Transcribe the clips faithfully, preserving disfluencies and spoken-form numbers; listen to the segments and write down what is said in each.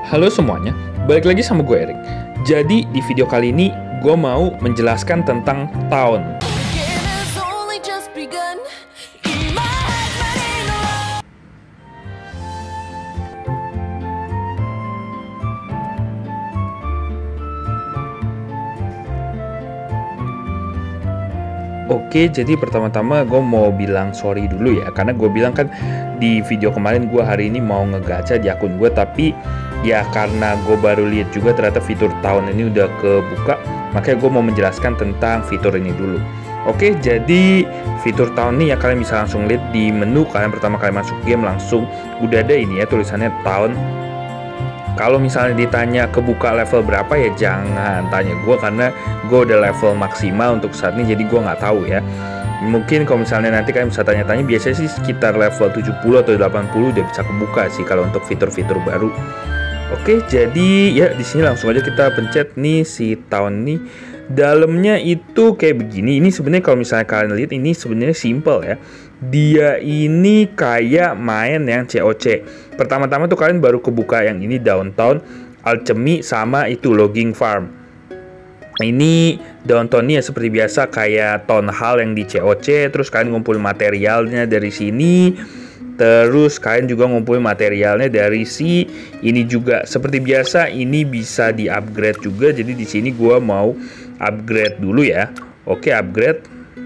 Halo semuanya, balik lagi sama gue Erik. Jadi di video kali ini gue mau menjelaskan tentang tahun. Oke, jadi pertama-tama gue mau bilang sorry dulu ya, karena gue bilang kan di video kemarin gue hari ini mau ngegacha di akun gue, tapi ya karena gue baru lihat juga ternyata fitur tahun ini udah kebuka, makanya gue mau menjelaskan tentang fitur ini dulu. Oke, jadi fitur tahun ini ya kalian bisa langsung lihat di menu, kalian pertama kali masuk game langsung udah ada ini ya tulisannya tahun. Kalau misalnya ditanya kebuka level berapa ya jangan tanya gue, karena gue udah level maksimal untuk saat ini, jadi gue nggak tahu ya. Mungkin kalau misalnya nanti kalian bisa tanya-tanya, biasanya sih sekitar level tujuh puluh atau delapan puluh udah bisa kebuka sih kalau untuk fitur-fitur baru. Oke, jadi ya di sini langsung aja kita pencet nih si tahun ini. Dalamnya itu kayak begini. Ini sebenarnya kalau misalnya kalian lihat ini sebenarnya simple ya. Dia ini kayak main yang C O C. Pertama-tama tuh kalian baru kebuka yang ini Downtown, Alchemy sama itu Logging Farm. Ini Downtown ini ya seperti biasa kayak Town Hall yang di C O C. Terus kalian ngumpulin materialnya dari sini. Terus kalian juga ngumpulin materialnya dari si ini juga. Seperti biasa ini bisa di-upgrade juga. Jadi di sini gua mau upgrade dulu ya. Oke, upgrade.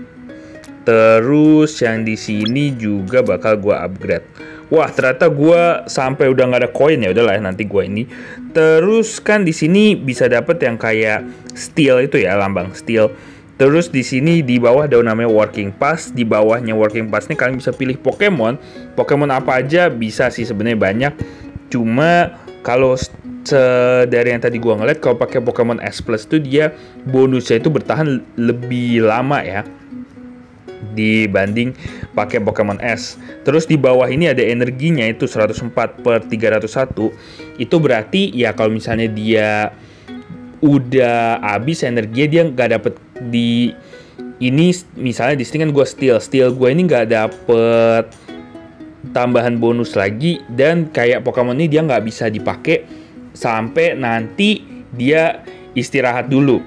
Terus yang di sini juga bakal gua upgrade. Wah, ternyata gua sampai udah nggak ada koin ya. Udahlah nanti gua ini. Terus kan di sini bisa dapet yang kayak steel itu ya, lambang steel. Terus di sini di bawah ada namanya Working Pass. Di bawahnya Working Pass nih kalian bisa pilih Pokemon. Pokemon apa aja bisa sih sebenarnya banyak. Cuma kalau dari yang tadi gua ngeliat, kalau pakai Pokemon S Plus itu dia bonusnya itu bertahan lebih lama ya dibanding pakai Pokemon S. Terus di bawah ini ada energinya itu seratus empat per tiga ratus satu. Itu berarti ya kalau misalnya dia udah habis energinya, dia nggak dapet di ini. Misalnya di sini kan gue steal steal gue ini nggak dapet tambahan bonus lagi, dan kayak Pokemon ini dia nggak bisa dipakai sampai nanti dia istirahat dulu.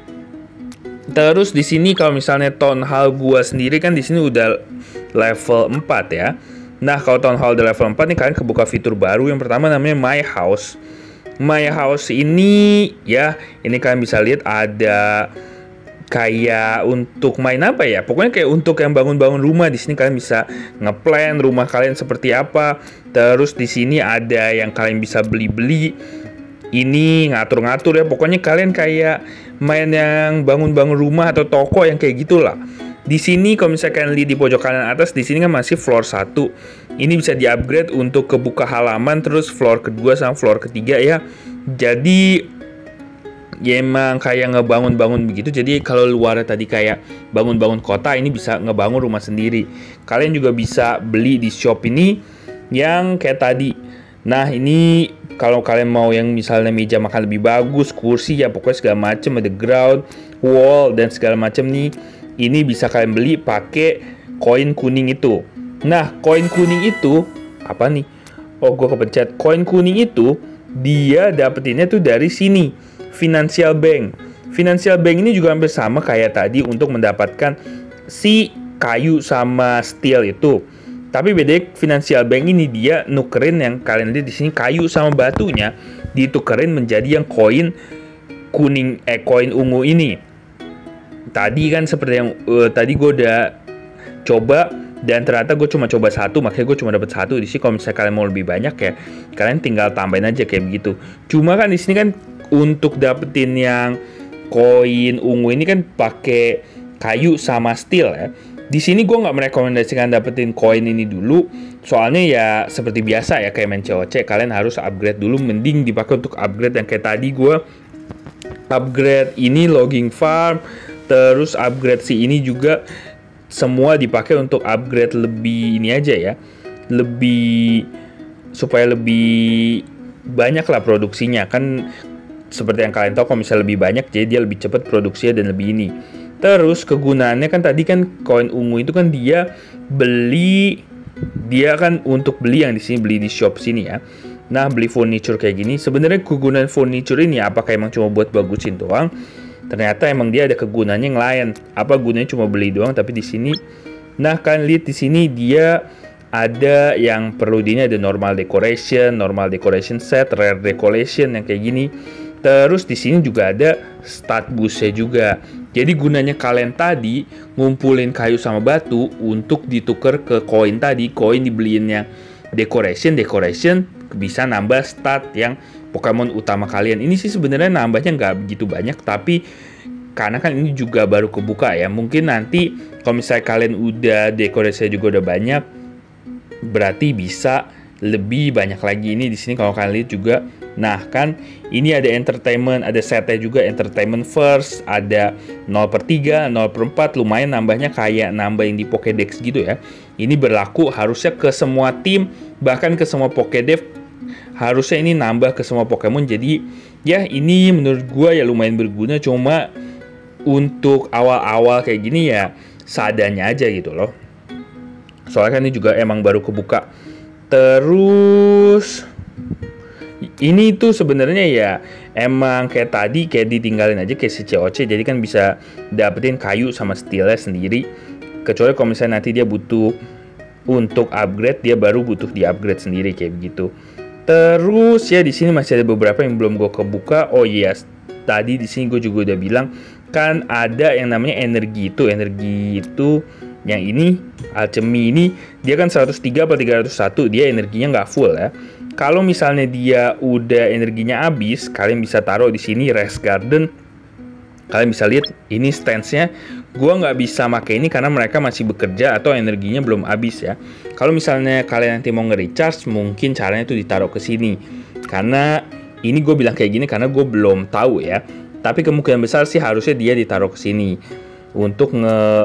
Terus di sini kalau misalnya Town Hall gue sendiri kan di sini udah level empat ya. Nah, kalau Town Hall udah level empat nih kalian kebuka fitur baru yang pertama namanya My House. My House ini ya, ini kalian bisa lihat ada kayak untuk main apa ya? Pokoknya kayak untuk yang bangun-bangun rumah. Di sini kalian bisa ngeplan rumah kalian seperti apa. Terus di sini ada yang kalian bisa beli-beli. Ini ngatur-ngatur ya. Pokoknya kalian kayak main yang bangun-bangun rumah atau toko yang kayak gitulah. Di sini kalau misalnya kalian lihat di pojok kanan atas, di sini kan masih floor satu. Ini bisa di-upgrade untuk kebuka halaman, terus floor kedua sama floor ketiga ya. Jadi ya emang kayak ngebangun-bangun begitu. Jadi kalau luarnya tadi kayak bangun-bangun kota, ini bisa ngebangun rumah sendiri. Kalian juga bisa beli di shop ini yang kayak tadi. Nah, ini kalau kalian mau yang misalnya meja makan lebih bagus, kursi ya pokoknya segala macam, ada ground, wall dan segala macam nih. Ini bisa kalian beli pakai koin kuning itu. Nah, koin kuning itu apa nih? Oh, gue kepencet. Koin kuning itu dia dapetinnya tuh dari sini, Financial Bank. Financial Bank ini juga hampir sama kayak tadi untuk mendapatkan si kayu sama steel itu. Tapi beda, Financial Bank ini dia nukerin yang kalian lihat di sini kayu sama batunya ditukerin menjadi yang koin kuning eh koin ungu ini. Tadi kan seperti yang uh, tadi gue udah coba dan ternyata gue cuma coba satu, makanya gue cuma dapat satu. Di sini kalau misalnya kalian mau lebih banyak ya kalian tinggal tambahin aja kayak begitu. Cuma kan di sini kan untuk dapetin yang koin ungu ini kan pakai kayu sama steel ya. Di sini gue nggak merekomendasikan dapetin koin ini dulu, soalnya ya seperti biasa ya kayak main C O C, kalian harus upgrade dulu. Mending dipakai untuk upgrade yang kayak tadi gue upgrade ini Logging Farm. Terus upgrade si ini juga semua dipakai untuk upgrade lebih ini aja ya. Lebih supaya lebih banyak lah produksinya. Kan seperti yang kalian tahu kalau misalnya lebih banyak jadi dia lebih cepat produksinya dan lebih ini. Terus kegunaannya kan tadi kan koin ungu itu kan dia beli, dia kan untuk beli yang di sini, beli di shop sini ya. Nah, beli furniture kayak gini, sebenarnya kegunaan furniture ini apakah emang cuma buat bagusin doang? Ternyata emang dia ada kegunaannya yang lain. Apa gunanya cuma beli doang, tapi di sini, nah kan lihat di sini dia ada yang perlu di ini ada normal decoration, normal decoration set, rare decoration yang kayak gini. Terus di sini juga ada stud busnya juga. Jadi gunanya kalian tadi ngumpulin kayu sama batu untuk ditukar ke koin tadi, koin dibeliin yang decoration, decoration bisa nambah stat yang Pokemon utama kalian. Ini sih sebenarnya nambahnya nggak begitu banyak, tapi karena kan ini juga baru kebuka ya. Mungkin nanti kalau misalnya kalian udah dekorasinya juga udah banyak, berarti bisa lebih banyak lagi. Ini di sini kalau kalian lihat juga. Nah kan ini ada entertainment, ada setnya juga entertainment first, ada nol per tiga, nol per empat, lumayan nambahnya kayak nambah yang di Pokédex gitu ya. Ini berlaku harusnya ke semua tim, bahkan ke semua Pokédex. Harusnya ini nambah ke semua Pokemon. Jadi ya ini menurut gue ya lumayan berguna. Cuma untuk awal-awal kayak gini ya seadanya aja gitu loh. Soalnya kan ini juga emang baru kebuka. Terus ini tuh sebenarnya ya emang kayak tadi, kayak ditinggalin aja kayak si C O C. Jadi kan bisa dapetin kayu sama steelnya sendiri. Kecuali kalau misalnya nanti dia butuh untuk upgrade, dia baru butuh di upgrade sendiri kayak begitu. Terus ya di sini masih ada beberapa yang belum gue kebuka. Oh iya, yes. Tadi di sini gue juga udah bilang kan ada yang namanya energi itu, energi itu yang ini alchemy ini dia kan seratus tiga atau tiga ratus satu, dia energinya nggak full ya. Kalau misalnya dia udah energinya habis, kalian bisa taruh di sini Rest Garden. Kalian bisa lihat ini stance-nya. Gua nggak bisa pakai ini karena mereka masih bekerja atau energinya belum habis ya. Kalau misalnya kalian nanti mau nge-recharge, mungkin caranya itu ditaruh ke sini. Karena ini gue bilang kayak gini karena gue belum tahu ya. Tapi kemungkinan besar sih harusnya dia ditaruh ke sini untuk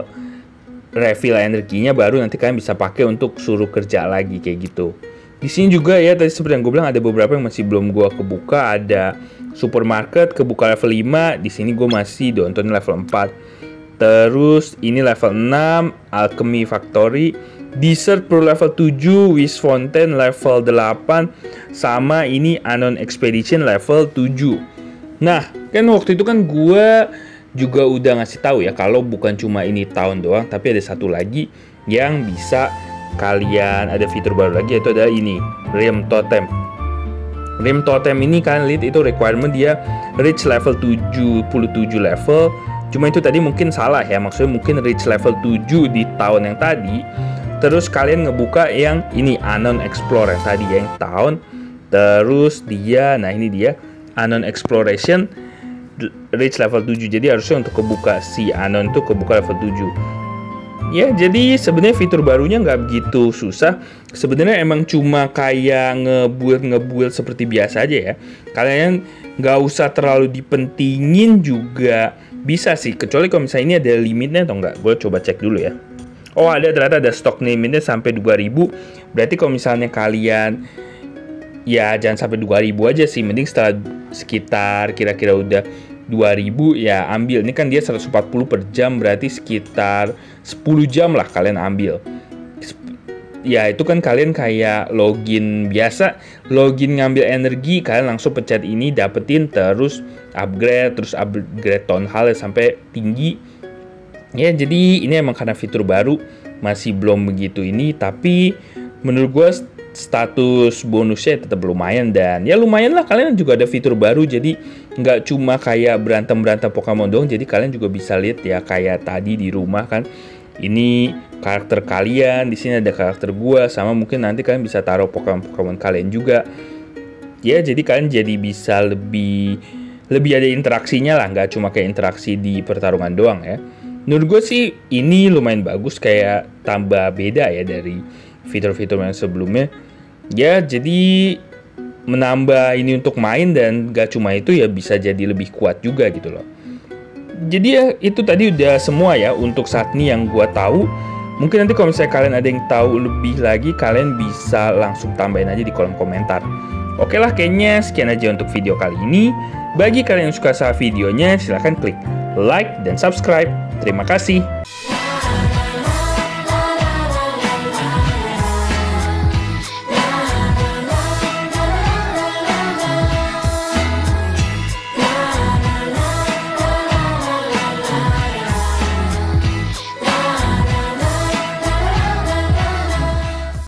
nge-refill energinya, baru nanti kalian bisa pakai untuk suruh kerja lagi kayak gitu. Di sini juga ya tadi seperti yang gue bilang ada beberapa yang masih belum gue kebuka. Ada supermarket kebuka level lima, di sini gue masih nonton level empat. Terus ini level enam, Alchemy Factory, Desert Pro level tujuh, Wish Fountain level delapan, sama ini Anon Expedition level tujuh. Nah, kan waktu itu kan gue juga udah ngasih tahu ya kalau bukan cuma ini tahun doang, tapi ada satu lagi yang bisa kalian ada fitur baru lagi, yaitu adalah ini Realm Totem. Realm Totem ini kalian lihat itu requirement dia reach level tujuh puluh tujuh level. Cuma itu tadi mungkin salah ya, maksudnya mungkin reach level tujuh di tahun yang tadi. Terus kalian ngebuka yang ini Anon Explorer yang tadi ya, yang tahun. Terus dia, nah ini dia Anon Exploration reach level tujuh. Jadi harusnya untuk kebuka si Anon itu kebuka level tujuh. Ya, jadi sebenarnya fitur barunya nggak begitu susah. Sebenarnya emang cuma kayak ngebuild ngebuild seperti biasa aja ya. Kalian nggak usah terlalu dipentingin juga bisa sih. Kecuali kalau misalnya ini ada limitnya atau nggak. Gue coba cek dulu ya. Oh ada, ternyata ada stok limitnya sampai dua ribu. Berarti kalau misalnya kalian ya jangan sampai dua ribu aja sih. Mending setelah sekitar kira-kira udah dua ribu ya ambil. Ini kan dia seratus empat puluh per jam, berarti sekitar sepuluh jam lah kalian ambil. Ya itu kan kalian kayak login biasa, login ngambil energi, kalian langsung pencet ini dapetin, terus upgrade, terus upgrade town hall sampai tinggi. Ya jadi ini emang karena fitur baru masih belum begitu ini, tapi menurut gue status bonusnya tetap lumayan. Dan ya lumayan lah, kalian juga ada fitur baru, jadi nggak cuma kayak berantem-berantem Pokemon doang. Jadi kalian juga bisa lihat ya kayak tadi di rumah kan, ini karakter kalian, di sini ada karakter gua, sama mungkin nanti kalian bisa taruh Pokemon-Pokemon kalian juga. Ya jadi kalian jadi bisa lebih lebih ada interaksinya lah, nggak cuma kayak interaksi di pertarungan doang ya. Menurut gue sih ini lumayan bagus, kayak tambah beda ya dari fitur-fitur yang sebelumnya. Ya jadi menambah ini untuk main, dan gak cuma itu ya bisa jadi lebih kuat juga gitu loh. Jadi ya itu tadi udah semua ya untuk saat ini yang gue tahu. Mungkin nanti kalau misalnya kalian ada yang tahu lebih lagi, kalian bisa langsung tambahin aja di kolom komentar. Oke lah, kayaknya sekian aja untuk video kali ini. Bagi kalian yang suka sama videonya, silahkan klik like dan subscribe. Terima kasih.